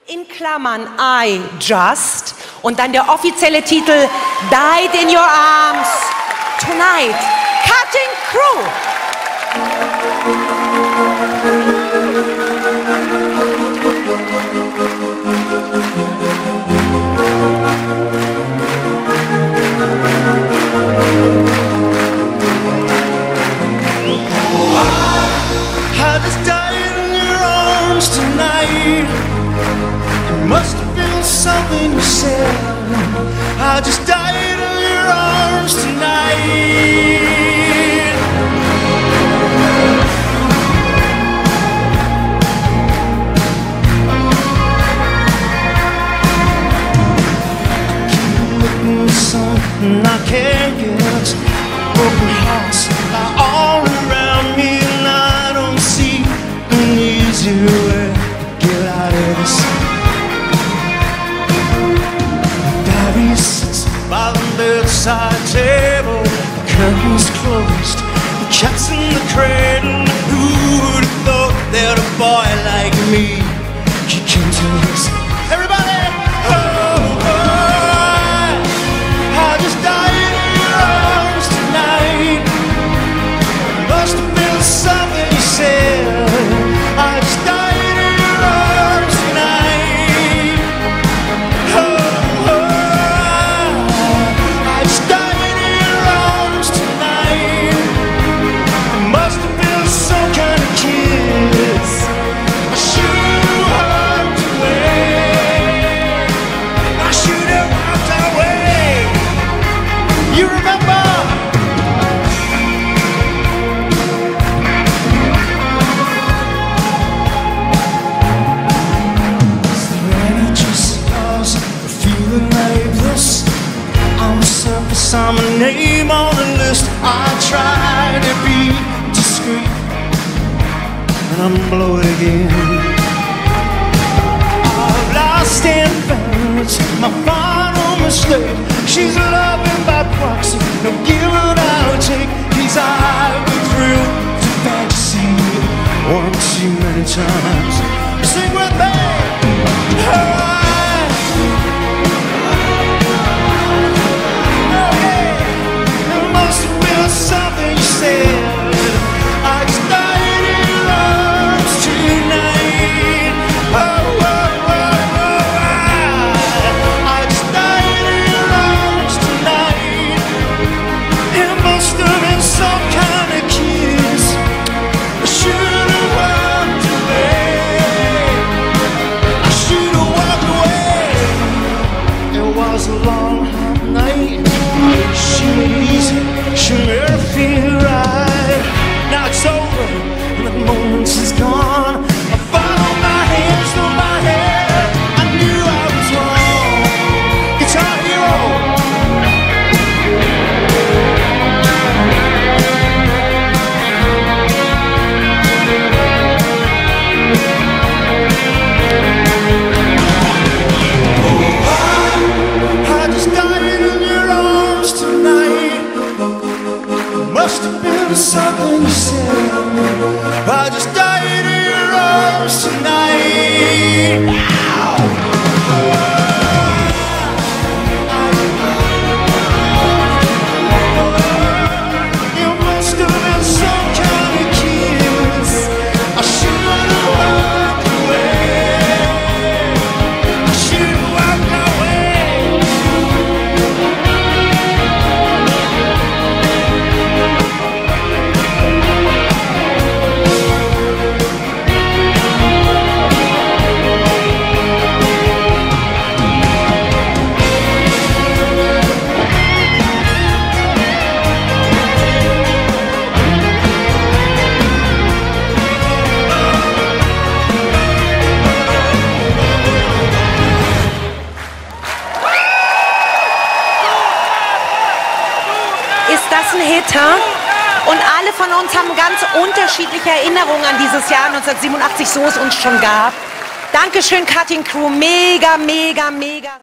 in Klammern I Just und dann der offizielle Titel Died in Your Arms Tonight. Cutting Crew. I just died in your arms tonight. It must have been something you said. I just died in your arms tonight. Looking for something I can't get. Broken hearts are all around me, and I don't see an easy way to get out of this. Daddy sits by the bedside table, the curtains closed, the cat's in the cradle. Who would have thought that a boy like me could come to this? Everybody! Oh, I just died in your arms tonight. Must have been something you said. I just died in your arms tonight. Oh, I just died in your arms tonight. It must have been some kind of kiss. I should have walked away. I should have walked away. You remember? Is there any just cause for feeling like this? On the surface, I'm a name on the list. I try to be discreet, and I'm blow it again. I've lost and found, it's my final mistake. She's loving by proxy, no give and I'll take. These I've been through to fantasy one too many times. Sing with me. It must have been something you said. I just died in your arms tonight. I just died in your arms tonight. It must have been some kind of kiss. I should have walked away. I should have walked away. It was a long, hot night. She made it easy, she made her feel right. Now it's over, and the moment is gone. I followed my hands through my head. I knew I was wrong. Guitar Hero. I just died in your arms tonight. Must have been something you said. I just died in your arms tonight. It must have been some kind of kiss. I should have walked away. I should have walked away. Ist das ein Hit, huh? Und alle von uns haben ganz unterschiedliche Erinnerungen an dieses Jahr 1987, so es uns schon gab. Dankeschön, Cutting Crew. Mega, mega, mega.